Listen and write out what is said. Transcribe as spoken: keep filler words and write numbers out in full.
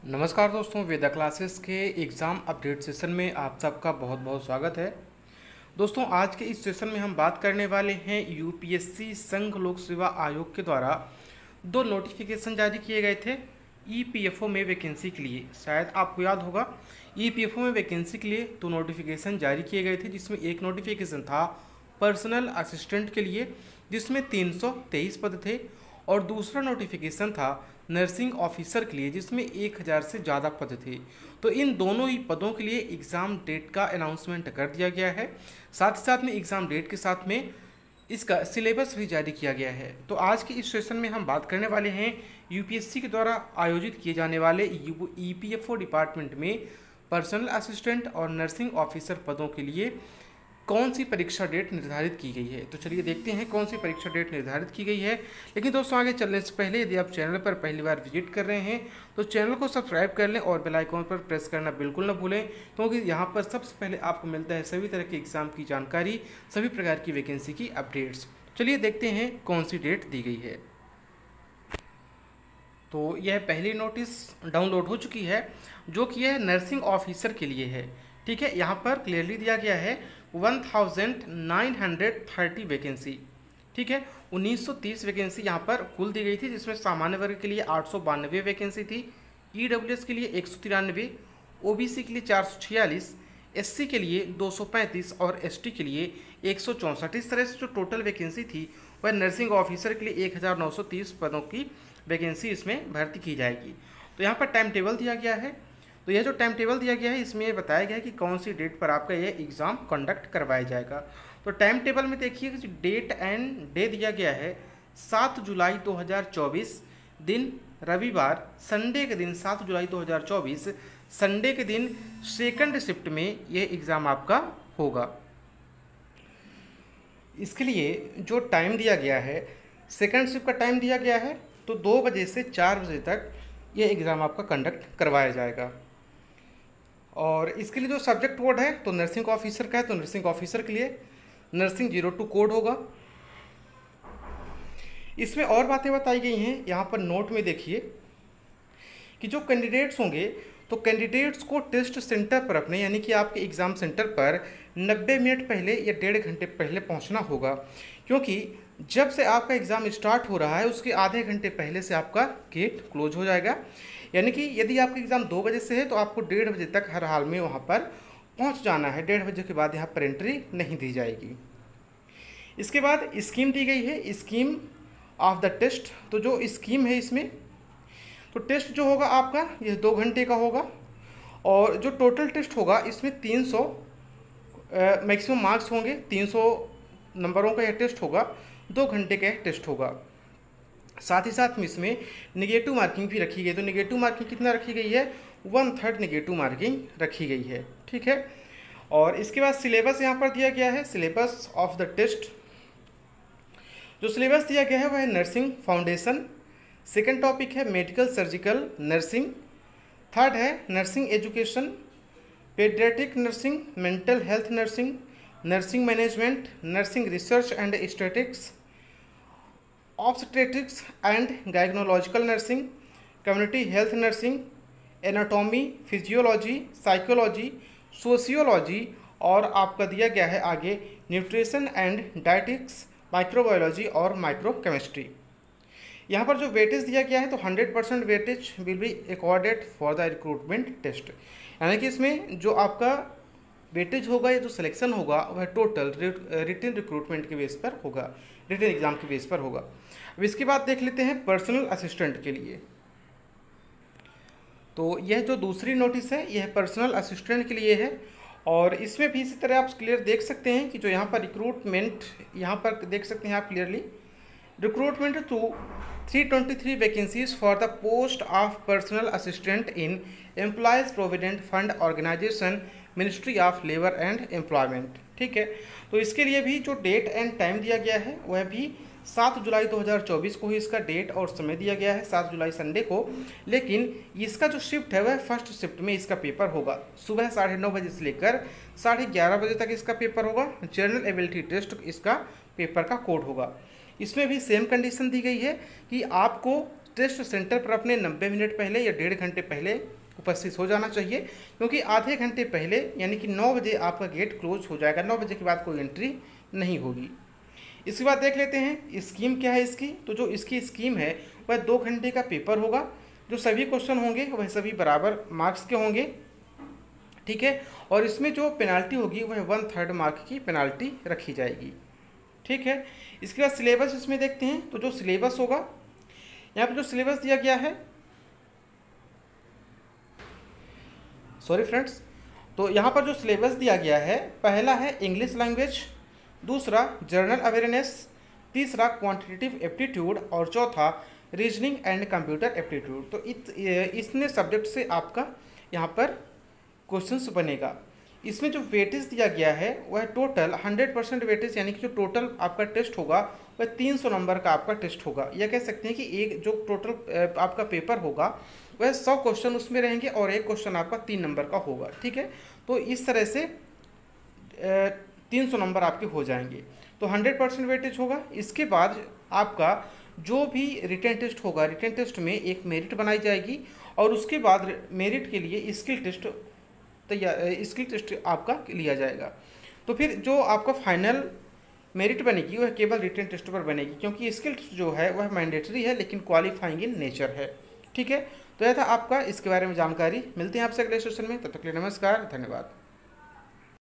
नमस्कार दोस्तों, वेदा क्लासेस के एग्ज़ाम अपडेट सेशन में आप सबका बहुत बहुत स्वागत है। दोस्तों, आज के इस सेशन में हम बात करने वाले हैं यूपीएससी संघ लोक सेवा आयोग के द्वारा दो नोटिफिकेशन जारी किए गए थे ईपीएफओ में वैकेंसी के लिए। शायद आपको याद होगा, ईपीएफओ में वैकेंसी के लिए दो नोटिफिकेशन जारी किए गए थे, जिसमें एक नोटिफिकेशन था पर्सनल असिस्टेंट के लिए जिसमें तीन सौ तेईस पद थे, और दूसरा नोटिफिकेशन था नर्सिंग ऑफिसर के लिए जिसमें एक हज़ार से ज़्यादा पद थे। तो इन दोनों ही पदों के लिए एग्ज़ाम डेट का अनाउंसमेंट कर दिया गया है। साथ ही साथ में एग्ज़ाम डेट के साथ में इसका सिलेबस भी जारी किया गया है। तो आज के इस सेशन में हम बात करने वाले हैं यूपीएससी के द्वारा आयोजित किए जाने वाले ईपीएफओ डिपार्टमेंट में पर्सनल असिस्टेंट और नर्सिंग ऑफिसर पदों के लिए कौन सी परीक्षा डेट निर्धारित की गई है। तो चलिए देखते हैं कौन सी परीक्षा डेट निर्धारित की गई है। लेकिन दोस्तों, आगे चलने से पहले यदि आप चैनल पर पहली बार विजिट कर रहे हैं तो चैनल को सब्सक्राइब कर लें और बेल आइकॉन पर प्रेस करना बिल्कुल ना भूलें, क्योंकि यहाँ पर सबसे पहले आपको मिलता है सभी तरह के एग्जाम की जानकारी, सभी प्रकार की वैकेंसी की अपडेट्स। चलिए देखते हैं कौन सी डेट दी गई है। तो यह पहली नोटिस डाउनलोड हो चुकी है जो कि यह नर्सिंग ऑफिसर के लिए है। ठीक है, यहाँ पर क्लियरली दिया गया है one thousand nine hundred thirty vacancy. ठीक है, उन्नीस सौ तीस वैकेंसी यहाँ पर कुल दी गई थी, जिसमें सामान्य वर्ग के लिए आठ सौ बानवे वैकेंसी थी, ईडब्ल्यूएस के लिए एक सौ तिरानवे, ओबीसी के लिए चार सौ छियालीस, एससी के लिए दो सौ पैंतीस और एसटी के लिए एक सौ चौंसठ। इस तरह से जो टोटल वैकेंसी थी वह नर्सिंग ऑफिसर के लिए एक हज़ार नौ सौ तीस पदों की वैकेंसी इसमें भर्ती की जाएगी। तो यहाँ पर टाइम टेबल दिया गया है। तो यह जो टाइम टेबल दिया गया है इसमें यह बताया गया है कि कौन सी डेट पर आपका यह एग्ज़ाम कंडक्ट करवाया जाएगा। तो टाइम टेबल में देखिए डेट एंड डे दिया गया है सात जुलाई दो हज़ार चौबीस, दिन रविवार, संडे के दिन सात जुलाई दो हज़ार चौबीस, संडे के दिन सेकंड शिफ्ट में यह एग्ज़ाम आपका होगा। इसके लिए जो टाइम दिया गया है, सेकंड शिफ्ट का टाइम दिया गया है, तो दो बजे से चार बजे तक यह एग्ज़ाम आपका कंडक्ट करवाया जाएगा। और इसके लिए जो सब्जेक्ट कोड है तो नर्सिंग ऑफिसर का है, तो नर्सिंग ऑफिसर के लिए नर्सिंग जीरो टू कोड होगा। इसमें और बातें बताई गई हैं यहाँ पर नोट में देखिए कि जो कैंडिडेट्स होंगे तो कैंडिडेट्स को टेस्ट सेंटर पर अपने यानी कि आपके एग्ज़ाम सेंटर पर नब्बे मिनट पहले या डेढ़ घंटे पहले पहुँचना होगा, क्योंकि जब से आपका एग्ज़ाम स्टार्ट हो रहा है उसके आधे घंटे पहले से आपका गेट क्लोज हो जाएगा। यानी कि यदि आपका एग्ज़ाम दो बजे से है तो आपको डेढ़ बजे तक हर हाल में वहाँ पर पहुँच जाना है। डेढ़ बजे के बाद यहाँ पर एंट्री नहीं दी जाएगी। इसके बाद स्कीम दी गई है, स्कीम ऑफ द टेस्ट। तो जो स्कीम है इसमें तो टेस्ट जो होगा आपका यह दो घंटे का होगा, और जो टोटल टेस्ट होगा इसमें तीन सौ मैक्सिमम मार्क्स होंगे, तीन सौ नंबरों का यह टेस्ट होगा, दो घंटे का यह टेस्ट होगा। साथ ही साथ में इसमें निगेटिव मार्किंग भी रखी गई। तो निगेटिव मार्किंग कितना रखी गई है, वन थर्ड निगेटिव मार्किंग रखी गई है। ठीक है, और इसके बाद सिलेबस यहाँ पर दिया गया है, सिलेबस ऑफ द टेस्ट। जो सिलेबस दिया गया है वह है नर्सिंग फाउंडेशन, सेकंड टॉपिक है मेडिकल सर्जिकल नर्सिंग, थर्ड है nursing education, paediatric nursing, mental health nursing, nursing management, nursing research and statistics, obstetrics and gynaecological nursing, community health nursing, anatomy, physiology, psychology, sociology, और आपका दिया गया है आगे nutrition and dietetics, microbiology और माइक्रोकेमिस्ट्री। यहाँ पर जो वेटेज दिया गया है तो hundred percent weightage will be accorded for the recruitment test. यानी कि इसमें जो आपका वेटेज होगा या जो सिलेक्शन होगा वह टोटल रिटन रिक्रूटमेंट के बेस पर होगा, रिटन एग्जाम के बेस पर होगा। अब इसके बाद देख लेते हैं पर्सनल असिस्टेंट के लिए। तो यह जो दूसरी नोटिस है यह पर्सनल असिस्टेंट के लिए है, और इसमें भी इसी तरह आप क्लियर देख सकते हैं कि जो यहाँ पर रिक्रूटमेंट यहाँ पर देख सकते हैं आप clearly, recruitment two three twenty three vacancies for the post of personal assistant in employees provident fund organisation, ministry of labour and employment. ठीक है, तो इसके लिए भी जो डेट एंड टाइम दिया गया है वह भी सात जुलाई दो हज़ार चौबीस को ही इसका डेट और समय दिया गया है, सात जुलाई संडे को। लेकिन इसका जो शिफ्ट है वह फर्स्ट शिफ्ट में इसका पेपर होगा, सुबह साढ़े नौ बजे से लेकर साढ़े ग्यारह बजे तक इसका पेपर होगा। जनरल एबिलिटी टेस्ट इसका पेपर का कोड होगा। इसमें भी सेम कंडीशन दी गई है कि आपको टेस्ट सेंटर पर अपने नब्बे मिनट पहले या डेढ़ घंटे पहले उपस्थित हो जाना चाहिए, क्योंकि आधे घंटे पहले यानी कि नौ बजे आपका गेट क्लोज हो जाएगा। नौ बजे के बाद कोई एंट्री नहीं होगी। इसके बाद देख लेते हैं स्कीम क्या है इसकी। तो जो इसकी स्कीम है वह दो घंटे का पेपर होगा। जो सभी क्वेश्चन होंगे वह सभी बराबर मार्क्स के होंगे, ठीक है। और इसमें जो पेनाल्टी होगी वह वन थर्ड मार्क की पेनाल्टी रखी जाएगी, ठीक है। इसके बाद सिलेबस इसमें देखते हैं। तो जो सिलेबस होगा, यहाँ पर जो सिलेबस दिया गया है, सॉरी फ्रेंड्स, तो यहाँ पर जो सिलेबस दिया गया है, पहला है इंग्लिश लैंग्वेज, दूसरा जनरल अवेयरनेस, तीसरा क्वांटिटेटिव एप्टीट्यूड और चौथा रीजनिंग एंड कंप्यूटर एप्टीट्यूड। तो इत, इसने सब्जेक्ट से आपका यहाँ पर क्वेश्चंस बनेगा। इसमें जो वेटेज दिया गया है वह टोटल हंड्रेड परसेंट वेटेज, यानी कि जो टोटल आपका टेस्ट होगा वह तीन सौ नंबर का आपका टेस्ट होगा। यह कह सकते हैं कि एक जो टोटल आपका पेपर होगा वह सौ क्वेश्चन उसमें रहेंगे और एक क्वेश्चन आपका तीन नंबर का होगा, ठीक है। तो इस तरह से तीन सौ नंबर आपके हो जाएंगे। तो हंड्रेड परसेंट वेटेज होगा। इसके बाद आपका जो भी रिटन टेस्ट होगा, रिटन टेस्ट में एक मेरिट बनाई जाएगी और उसके बाद मेरिट के लिए स्किल टेस्ट तैयार स्किल टेस्ट आपका लिया जाएगा। तो फिर जो आपका फाइनल मेरिट बनेगी वह केवल रिटन टेस्ट पर बनेगी, क्योंकि स्किल टेस्ट जो है वह मैंडेटरी है लेकिन क्वालिफाइंग इन नेचर है, ठीक है। तो यह था आपका इसके बारे में जानकारी। मिलते हैं आपसे अगले सेशन में, तब तक के लिए नमस्कार, धन्यवाद।